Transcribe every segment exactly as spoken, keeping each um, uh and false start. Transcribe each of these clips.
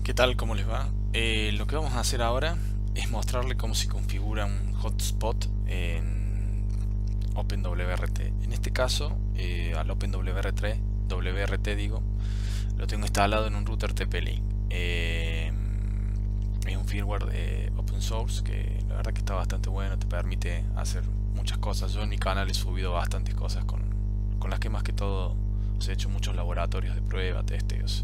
¿Qué tal? ¿Cómo les va? Eh, lo que vamos a hacer ahora es mostrarle cómo se configura un hotspot en OpenWRT. En este caso, eh, al OpenWRT, W R T digo, lo tengo instalado en un router T P-Link. Eh, es un firmware de open source que la verdad que está bastante bueno, te permite hacer muchas cosas. Yo en mi canal he subido bastantes cosas con, con las que más que todo os he hecho muchos laboratorios de prueba, testeos.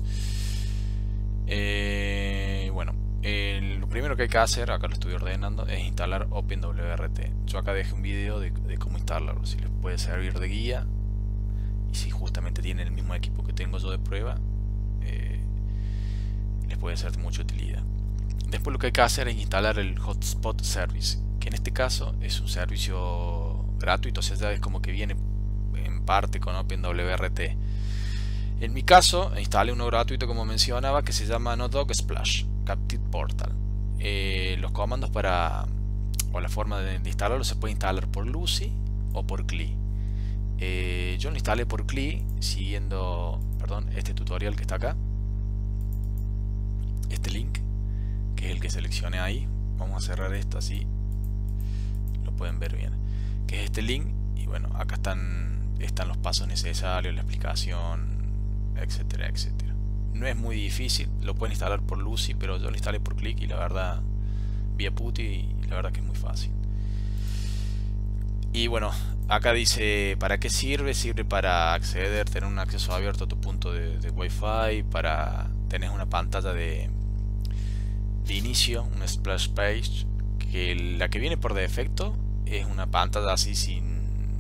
Eh, bueno, eh, lo primero que hay que hacer, acá lo estoy ordenando, es instalar OpenWRT. Yo acá dejé un video de, de cómo instalarlo, si les puede servir de guía y si justamente tienen el mismo equipo que tengo yo de prueba, eh, les puede ser de mucha utilidad. Después lo que hay que hacer es instalar el Hotspot Service, que en este caso es un servicio gratuito, o sea, ya es como que viene en parte con OpenWRT. En mi caso, instalé uno gratuito como mencionaba que se llama NoDoc Splash Captive Portal. Eh, los comandos para, o la forma de, de instalarlo se puede instalar por Lucy o por C L I. Eh, yo lo instalé por C L I siguiendo, perdón, este tutorial que está acá. Este link, que es el que seleccioné ahí. Vamos a cerrar esto así lo pueden ver bien. Que es este link y bueno, acá están, están los pasos necesarios, la explicación, etcétera, etcétera. No es muy difícil, lo pueden instalar por Lucy, pero yo lo instalé por clic y la verdad, vía PuTTY, y la verdad que es muy fácil. Y bueno, acá dice para qué sirve. Sirve para acceder, tener un acceso abierto a tu punto de, de Wi-Fi, para tener una pantalla de, de inicio, un splash page, que la que viene por defecto es una pantalla así sin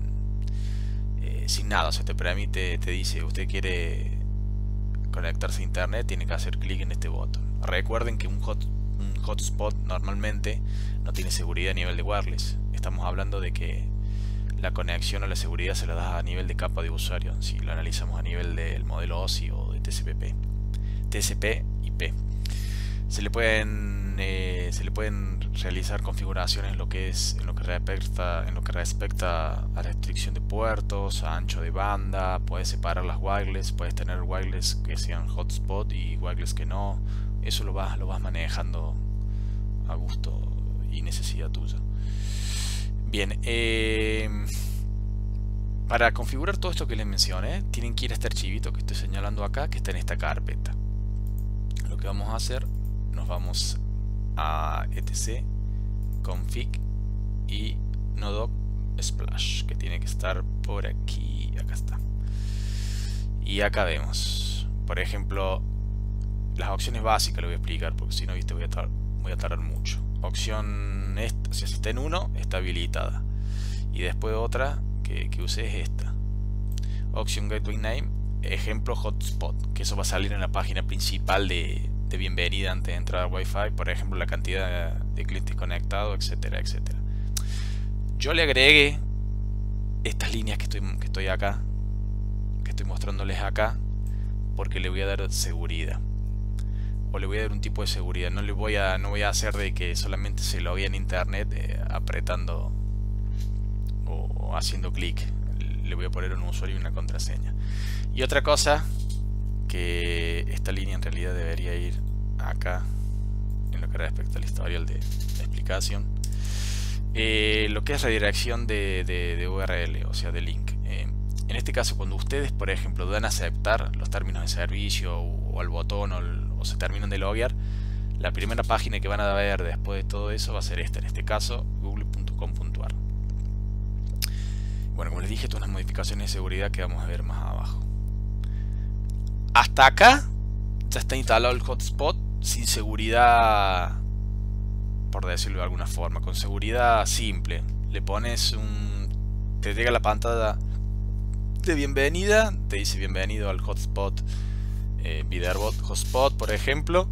eh, sin nada, o sea, te permite, te dice, usted quiere conectarse a internet, tiene que hacer clic en este botón. Recuerden que un, hot, un hotspot normalmente no tiene seguridad a nivel de wireless. Estamos hablando de que la conexión o la seguridad se la da a nivel de capa de usuario, si lo analizamos a nivel del modelo O S I o de T C P/I P. Se le pueden eh, se le pueden realizar configuraciones en lo que es en lo que respecta en lo que respecta a restricción de puertos, a ancho de banda. Puedes separar las wireless, puedes tener wireless que sean hotspot y wireless que no. Eso lo vas lo vas manejando a gusto y necesidad tuya. Bien, eh, para configurar todo esto que les mencioné, tienen que ir a este archivito que estoy señalando acá, que está en esta carpeta. Lo que vamos a hacer, nos vamos a etc config y nodoc splash, que tiene que estar por aquí. Acá está, y acá vemos, por ejemplo, las opciones básicas. Lo voy a explicar porque si no, viste, voy a tardar, voy a tardar mucho. Opción esta, si está en uno, está habilitada, y después otra que, que use es esta. Option gateway name, ejemplo hotspot, que eso va a salir en la página principal de de bienvenida antes de entrar al Wi-Fi, por ejemplo, la cantidad de clientes conectados, etcétera, etcétera. Yo le agregué estas líneas que estoy, que estoy acá, que estoy mostrándoles acá, porque le voy a dar seguridad, o le voy a dar un tipo de seguridad. No le voy a, no voy a hacer de que solamente se logue en internet eh, apretando o, o haciendo clic. Le voy a poner un usuario y una contraseña. Y otra cosa, que esta línea en realidad debería ir acá en lo que respecta al historial de la explicación, eh, lo que es redirección de, de, de U R L, o sea de link. Eh, en este caso, cuando ustedes por ejemplo dan a aceptar los términos de servicio o, o al botón o, el, o se terminan de loguear, la primera página que van a ver después de todo eso va a ser esta, en este caso google punto com punto a r. Bueno, como les dije, todas las modificaciones de seguridad que vamos a ver más abajo. Hasta acá ya está instalado el hotspot sin seguridad, por decirlo de alguna forma, con seguridad simple. Le pones un... te llega la pantalla de bienvenida, te dice bienvenido al hotspot eh, Viderbot Hotspot, por ejemplo.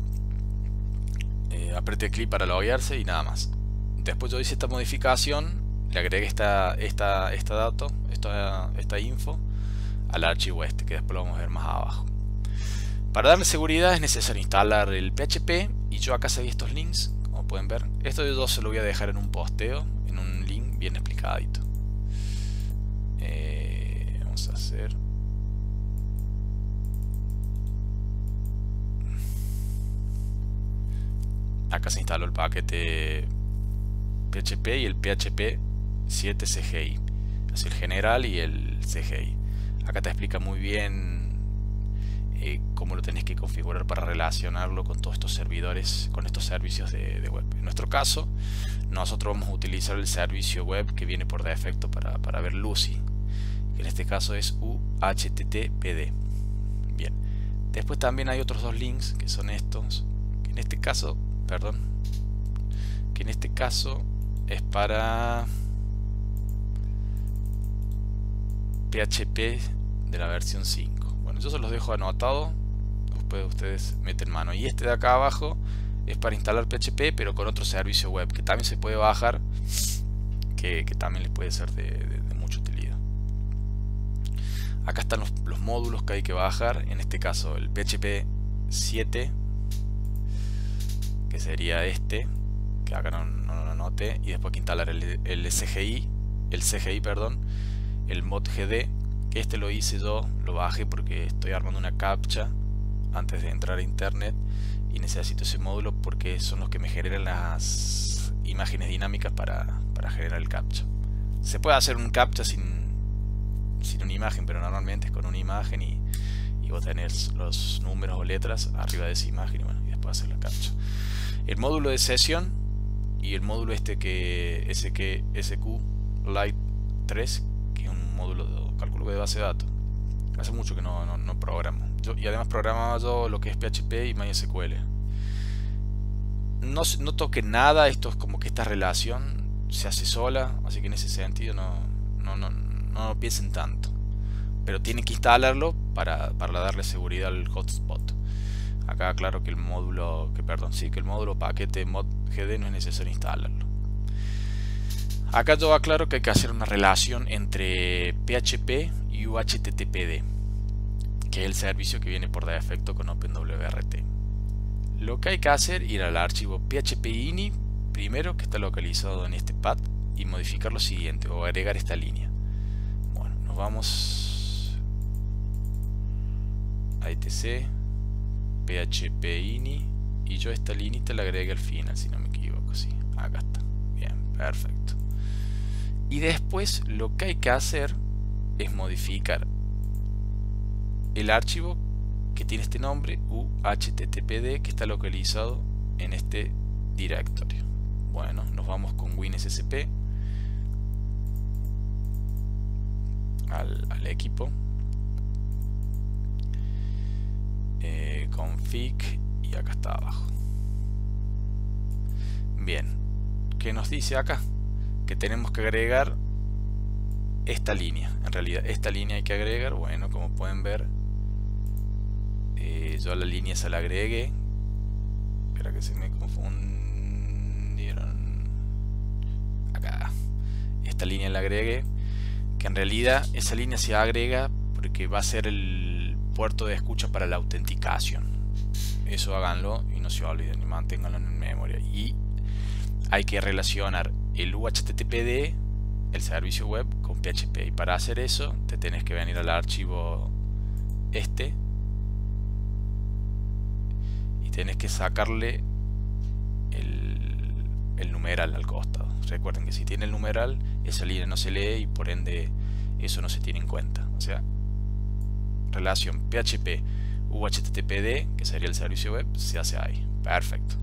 Eh, apriete clic para loguearse y nada más. Después yo hice esta modificación, le agregué esta, esta, esta dato, esta, esta info al archivo este, que después lo vamos a ver más abajo. Para darle seguridad es necesario instalar el P H P, y yo acá seguí estos links, como pueden ver. Esto de yo se lo voy a dejar en un posteo, en un link bien explicadito. Eh, vamos a hacer acá se instaló el paquete P H P y el P H P siete C G I, es el general y el C G I. Acá te explica muy bien eh, cómo lo tenés que configurar para relacionarlo con todos estos servidores, con estos servicios de, de web. En nuestro caso, nosotros vamos a utilizar el servicio web que viene por defecto para, para ver Lucy, que en este caso es U H T T P D. Bien, después también hay otros dos links que son estos, que en este caso, perdón, que en este caso es para P H P de la versión cinco. Bueno, yo se los dejo anotado, después ustedes meten mano. Y este de acá abajo es para instalar P H P, pero con otro servicio web que también se puede bajar, que, que también les puede ser de, de, de mucha utilidad. Acá están los, los módulos que hay que bajar, en este caso el P H P siete, que sería este, que acá no, no lo anoté, y después hay que instalar el, el C G I, el C G I, perdón, el mod G D, que este lo hice yo, lo bajé porque estoy armando una captcha antes de entrar a internet y necesito ese módulo porque son los que me generan las imágenes dinámicas para, para generar el captcha. Se puede hacer un captcha sin, sin una imagen, pero normalmente es con una imagen y, y vos tenés los números o letras arriba de esa imagen y, bueno, y después hacer la captcha. El módulo de sesión y el módulo este que S Q Lite tres, que es un módulo de cálculo de base de datos. Hace mucho que no, no, no programo. Yo, y además programaba yo lo que es P H P y MySQL. No, no toque nada, esto es como que esta relación se hace sola, así que en ese sentido no, no, no, no, no piensen tanto. Pero tienen que instalarlo para, para darle seguridad al hotspot. Acá claro que el módulo, que perdón, sí, que el módulo paquete mod G D no es necesario instalarlo. Acá yo aclaro que hay que hacer una relación entre P H P y U H T T P D, que es el servicio que viene por defecto con OpenWRT. Lo que hay que hacer es ir al archivo P H P ini primero, que está localizado en este path, y modificar lo siguiente, o agregar esta línea. Bueno, nos vamos a etc P H P ini, y yo esta línea la agregué al final, si no me equivoco. Sí, acá está. Bien, perfecto. Y después lo que hay que hacer es modificar el archivo que tiene este nombre U H T T P D, que está localizado en este directorio. Bueno, nos vamos con WinSSP al, al equipo, eh, config, y acá está abajo. Bien, ¿qué nos dice acá? Que tenemos que agregar esta línea. En realidad esta línea hay que agregar, bueno, como pueden ver, eh, yo a la línea se la agregué. Espera que se me confundieron. Acá esta línea la agregué, que en realidad esa línea se agrega porque va a ser el puerto de escucha para la autenticación. Eso háganlo y no se olviden, y manténganlo en memoria. Y hay que relacionar el U H T T P D, el servicio web, con P H P, y para hacer eso te tenés que venir al archivo este y tenés que sacarle el, el numeral al costado. Recuerden que si tiene el numeral, esa línea no se lee y por ende eso no se tiene en cuenta. O sea, relación P H P U H T T P D, que sería el servicio web, se hace ahí. Perfecto.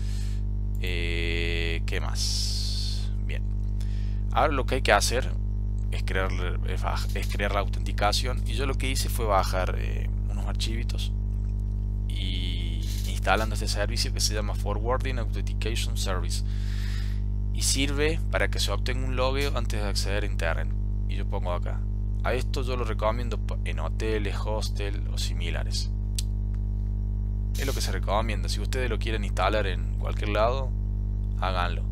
Eh, ¿Qué más? Bien. Ahora lo que hay que hacer es crear, es crear la autenticación, y yo lo que hice fue bajar eh, unos archivitos y instalando este servicio que se llama Forwarding Authentication Service, y sirve para que se obtenga un logueo antes de acceder a internet. Y yo pongo acá, a esto yo lo recomiendo en hoteles, hostel o similares. Es lo que se recomienda. Si ustedes lo quieren instalar en cualquier lado, háganlo.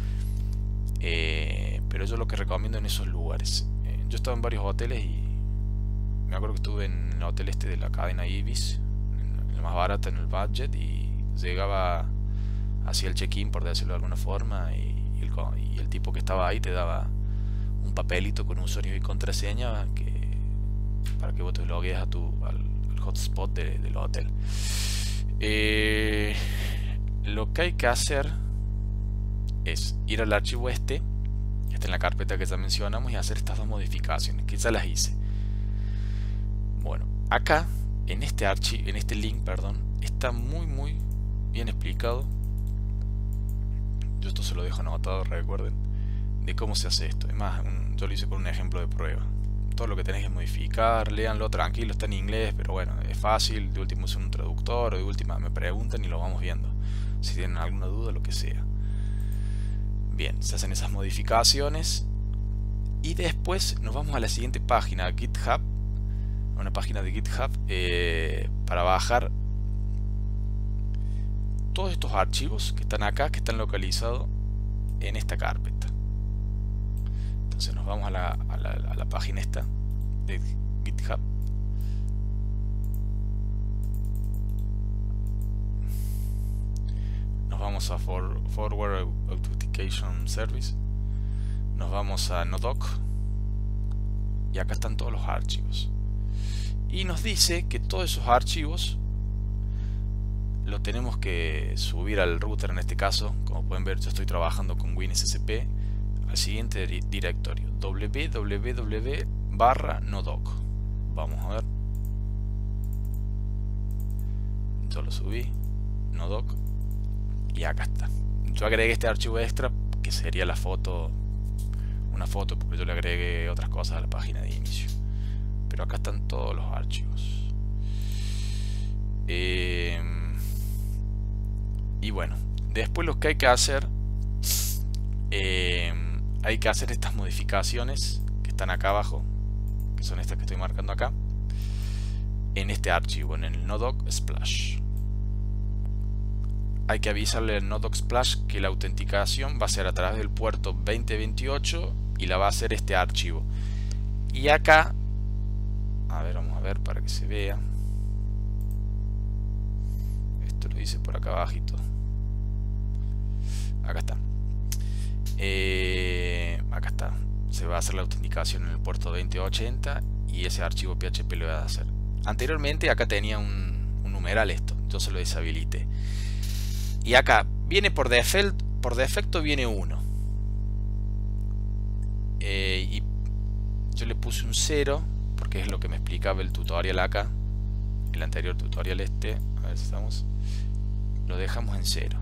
Eh, pero yo lo que recomiendo en esos lugares. Eh, yo he estado en varios hoteles y me acuerdo que estuve en el hotel este de la cadena Ibis, en el más barato, en el budget, y llegaba hacia el check-in, por decirlo de alguna forma, y, y, el, y el tipo que estaba ahí te daba un papelito con usuario y contraseña que, para que vos te logues a tu, al, al hotspot de, del hotel. Eh, lo que hay que hacer es ir al archivo este, que está en la carpeta que ya mencionamos, y hacer estas dos modificaciones, que ya las hice. Bueno, acá, en este archivo, en este link, perdón, está muy muy bien explicado. Yo esto se lo dejo anotado, recuerden, de cómo se hace esto. Es más, un, yo lo hice con un ejemplo de prueba. Todo lo que tenés que modificar, léanlo tranquilo, está en inglés, pero bueno, es fácil. De último uso un traductor, o de última me preguntan y lo vamos viendo. Si tienen alguna duda, lo que sea. Bien, se hacen esas modificaciones y después nos vamos a la siguiente página, GitHub, una página de GitHub eh, para bajar todos estos archivos que están acá, que están localizados en esta carpeta. Entonces nos vamos a la, a la, a la página esta de GitHub. Nos vamos a for, Forward Authentication Service. Nos vamos a Nodoc. Y acá están todos los archivos. Y nos dice que todos esos archivos lo tenemos que subir al router. En este caso, como pueden ver, yo estoy trabajando con WinSCP, al siguiente directorio, www barra nodoc. Vamos a ver. Yo lo subí, nodoc, y acá está. Yo agregué este archivo extra, que sería la foto, una foto, porque yo le agregué otras cosas a la página de inicio. Pero acá están todos los archivos. Eh, y bueno, después lo que hay que hacer, eh, hay que hacer estas modificaciones que están acá abajo, que son estas que estoy marcando acá, en este archivo, en el nodoc splash. Hay que avisarle al nodoc splash que la autenticación va a ser a través del puerto veinte veintiocho y la va a hacer este archivo. Y acá, a ver, vamos a ver para que se vea. Esto lo hice por acá abajito. Acá está. Eh, acá está. Se va a hacer la autenticación en el puerto veinte ochenta y ese archivo P H P lo va a hacer. Anteriormente acá tenía un, un numeral esto. Yo se lo deshabilité. Y acá viene por defecto, por defecto viene uno. Eh, y yo le puse un cero porque es lo que me explicaba el tutorial acá. El anterior tutorial este. A ver si estamos. Lo dejamos en cero.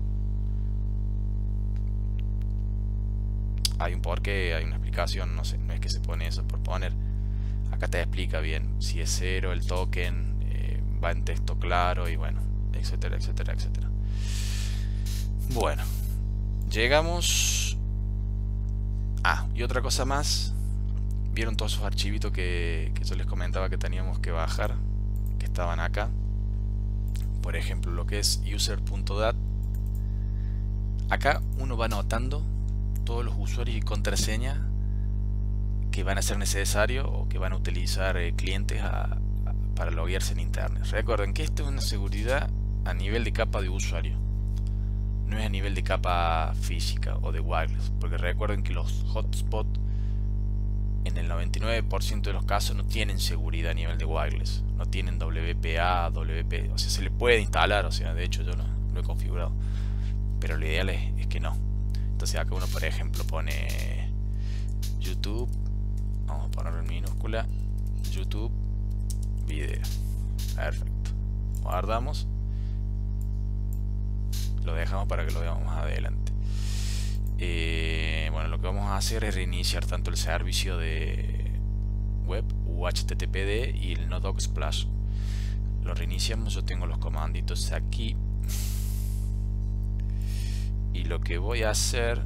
Hay un porqué, hay una explicación, no sé, no es que se pone eso por poner. Acá te explica bien si es cero el token, eh, va en texto claro y bueno, etcétera, etcétera, etcétera. Bueno, llegamos. Ah, y otra cosa más. Vieron todos esos archivitos que, que yo les comentaba que teníamos que bajar, que estaban acá. Por ejemplo, lo que es user.dat. Acá uno va anotando todos los usuarios y contraseñas que van a ser necesarios o que van a utilizar eh, clientes a, a, para loguearse en internet. Recuerden que esto es una seguridad a nivel de capa de usuario, no es a nivel de capa física o de wireless, porque recuerden que los hotspots en el noventa y nueve por ciento de los casos no tienen seguridad a nivel de wireless, no tienen W P A, W P, o sea, se le puede instalar, o sea, de hecho yo no lo he configurado, pero lo ideal es, es que no. Entonces acá uno, por ejemplo, pone YouTube, vamos a ponerlo en minúscula, YouTube video, perfecto, guardamos, lo dejamos para que lo veamos más adelante. Eh, bueno, lo que vamos a hacer es reiniciar tanto el servicio de web u H T T P D y el nodoc splash. Lo reiniciamos, yo tengo los comanditos aquí. Y lo que voy a hacer,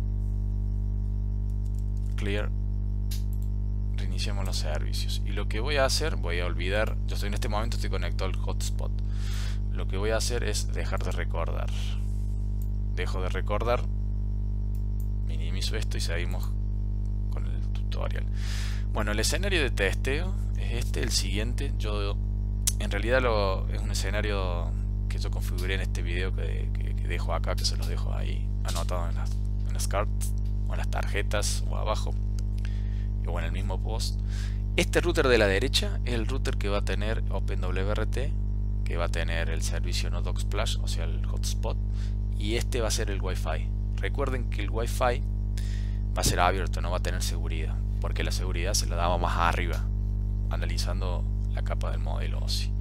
clear, reiniciamos los servicios. Y lo que voy a hacer, voy a olvidar, yo estoy en este momento estoy conectado al hotspot. Lo que voy a hacer es dejar de recordar. Dejo de recordar, minimizo esto y seguimos con el tutorial. Bueno, el escenario de testeo es este, el siguiente. Yo, en realidad, lo, es un escenario que yo configuré en este video que, que, que dejo acá, que se los dejo ahí anotado en las, en las cards o en las tarjetas o abajo o en el mismo post. Este router de la derecha es el router que va a tener OpenWRT, que va a tener el servicio nodoc splash, o sea el hotspot, y este va a ser el Wi-Fi. Recuerden que el Wi-Fi va a ser abierto, no va a tener seguridad, porque la seguridad se la daba más arriba, analizando la capa del modelo O S I.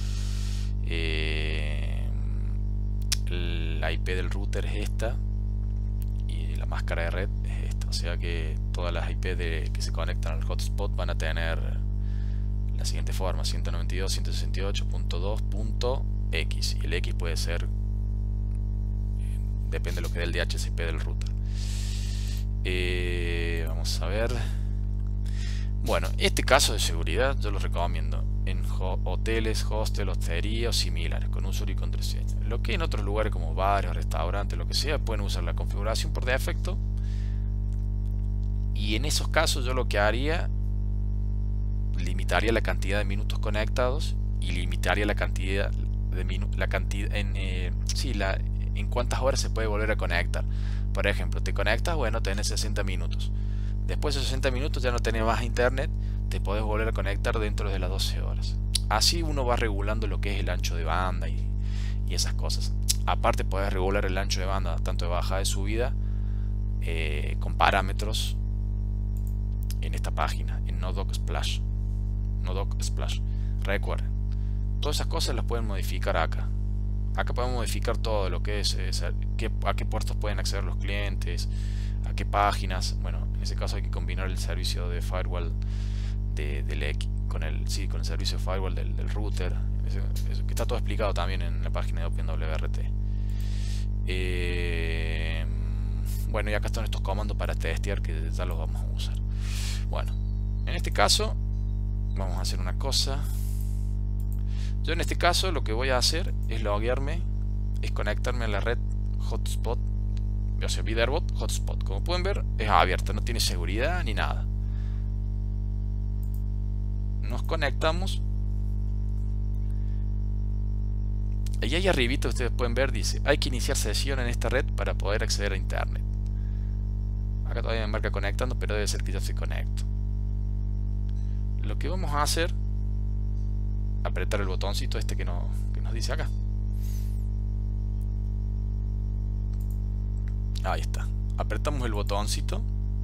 Eh, la I P del router es esta y la máscara de red es esta, o sea que todas las I P de, que se conectan al hotspot van a tener la siguiente forma: ciento noventa y dos punto ciento sesenta y ocho punto dos punto X, y el X puede ser, depende de lo que dé el D H C P del router. Eh, vamos a ver. Bueno, este caso de seguridad yo lo recomiendo en ho hoteles, hostel, hostería o similares, con usuario y contraseña. Lo que en otros lugares como bares, restaurantes, lo que sea, pueden usar la configuración por defecto. Y en esos casos yo lo que haría, limitaría la cantidad de minutos conectados y limitaría la cantidad de minutos, la cantidad en eh, sí, la en cuántas horas se puede volver a conectar. Por ejemplo, te conectas, bueno, tenés sesenta minutos. Después de sesenta minutos ya no tenés más internet, te podés volver a conectar dentro de las doce horas. Así uno va regulando lo que es el ancho de banda y, y esas cosas. Aparte podés regular el ancho de banda, tanto de bajada y subida, eh, con parámetros en esta página, en NoDoc Splash. NoDoc Splash. Recuerden, todas esas cosas las pueden modificar acá. Acá podemos modificar todo lo que es, es a, qué, a qué puertos pueden acceder los clientes, a qué páginas. Bueno, en ese caso hay que combinar el servicio de firewall de, del X con el, sí, con el servicio de firewall del, del router. Eso, eso, que está todo explicado también en la página de OpenWRT. Eh, bueno, y acá están estos comandos para testear, que ya los vamos a usar. Bueno, en este caso vamos a hacer una cosa. Yo en este caso lo que voy a hacer es loguearme, es conectarme a la red hotspot, o sea, Viderbot hotspot. Como pueden ver, es abierta, no tiene seguridad ni nada. Nos conectamos. Y ahí arribita ustedes pueden ver, dice, hay que iniciar sesión en esta red para poder acceder a internet. Acá todavía me marca conectando, pero debe ser que ya se conecto. Lo que vamos a hacer, apretar el botoncito este que, no, que nos dice acá. Ahí está. Apretamos el botoncito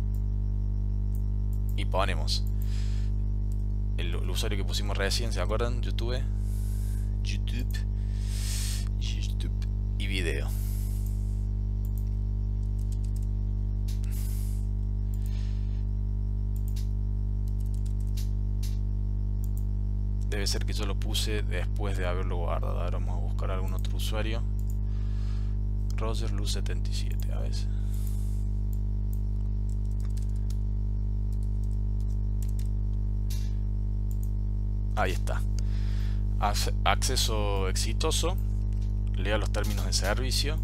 y ponemos el, el usuario que pusimos recién, ¿se acuerdan? YouTube, YouTube, YouTube y video. Debe ser que yo lo puse después de haberlo guardado. Ahora vamos a buscar algún otro usuario. Roger Luz setenta y siete, a ver. Ahí está. Acceso exitoso. Lea los términos de servicio.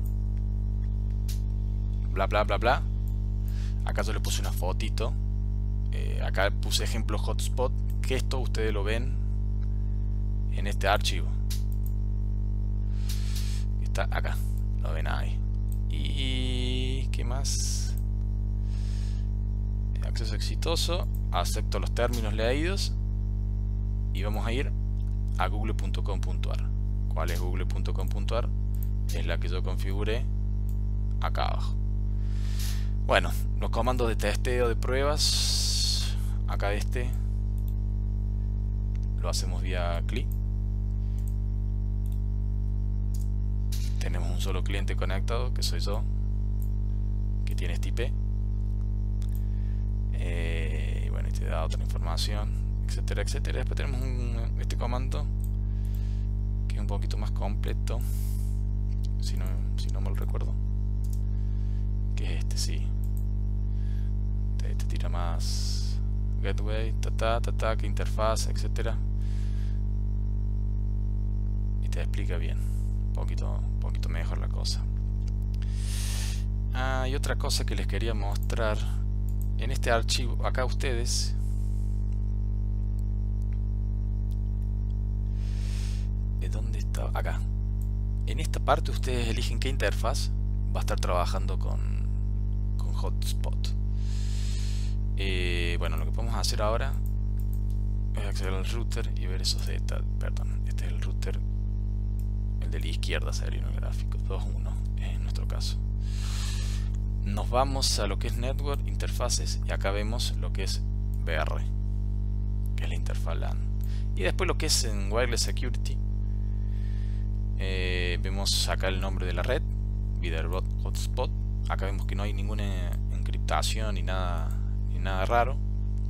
Bla bla bla bla. Acá yo le puse una fotito. Eh, acá puse ejemplo hotspot. Que esto ustedes lo ven en este archivo. Está acá. Lo ven ahí. Y ¿qué más? Acceso exitoso. Acepto los términos leídos. Y vamos a ir a google punto com punto ar. ¿Cuál es google punto com punto ar? Es la que yo configuré acá abajo. Bueno, los comandos de testeo de pruebas. Acá este lo hacemos vía clic. Tenemos un solo cliente conectado, que soy yo, que tiene este I P. Eh, y bueno, y te da otra información, etcétera, etcétera. Después tenemos un, este comando, que es un poquito más completo, si no, si no mal recuerdo. Que es este, sí. Te, te tira más gateway, ta ta ta ta, que interfaz, etcétera. Y te explica bien. Un poquito, un poquito mejor la cosa. Ah, y otra cosa que les quería mostrar. En este archivo, acá ustedes ¿dónde está? Acá. En esta parte ustedes eligen qué interfaz va a estar trabajando con, con hotspot. Eh, bueno, lo que podemos hacer ahora es acceder al router y ver esos detalles. Perdón, este es el router, el de la izquierda sería en el gráfico, dos punto uno. en nuestro caso. Nos vamos a lo que es Network, Interfaces, y acá vemos lo que es V R, que es la interfaz LAN. Y después lo que es en Wireless Security, eh, vemos acá el nombre de la red, Viderbot Hotspot. Acá vemos que no hay ninguna encriptación ni nada, ni nada raro.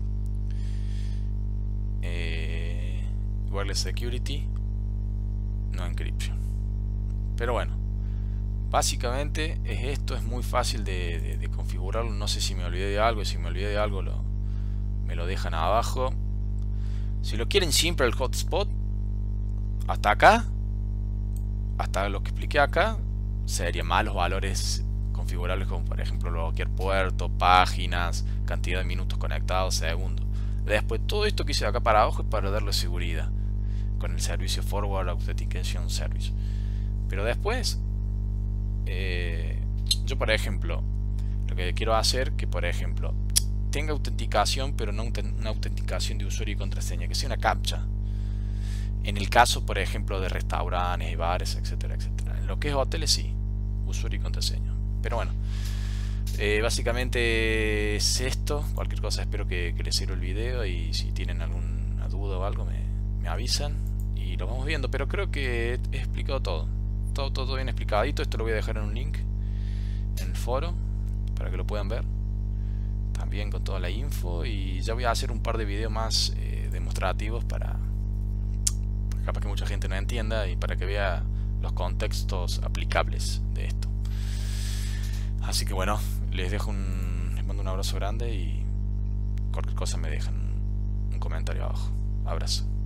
Eh, Wireless Security, no encryption. Pero bueno, básicamente es esto, es muy fácil de, de, de configurarlo. No sé si me olvidé de algo, si me olvidé de algo lo, me lo dejan abajo. Si lo quieren simple el hotspot, hasta acá, hasta lo que expliqué acá, serían más los valores configurables, como por ejemplo cualquier puerto, páginas, cantidad de minutos conectados, segundos. Después todo esto que hice acá para abajo es para darle seguridad con el servicio Forward Authentication Service. Pero después eh, yo por ejemplo lo que quiero hacer, que por ejemplo tenga autenticación, pero no una autenticación de usuario y contraseña, que sea una captcha. En el caso por ejemplo de restaurantes, bares, etcétera, etcétera. En lo que es hoteles sí, usuario y contraseña. Pero bueno, eh, básicamente es esto. Cualquier cosa espero que, que les sirva el video, y si tienen alguna duda o algo me, me avisan y lo vamos viendo. Pero creo que he explicado todo. Todo, todo bien explicadito. Esto lo voy a dejar en un link en el foro para que lo puedan ver también con toda la info, y ya voy a hacer un par de videos más eh, demostrativos para, para capaz que mucha gente no entienda y para que vea los contextos aplicables de esto. Así que bueno, les dejo un, les mando un abrazo grande, y cualquier cosa me dejan un comentario abajo. Abrazo.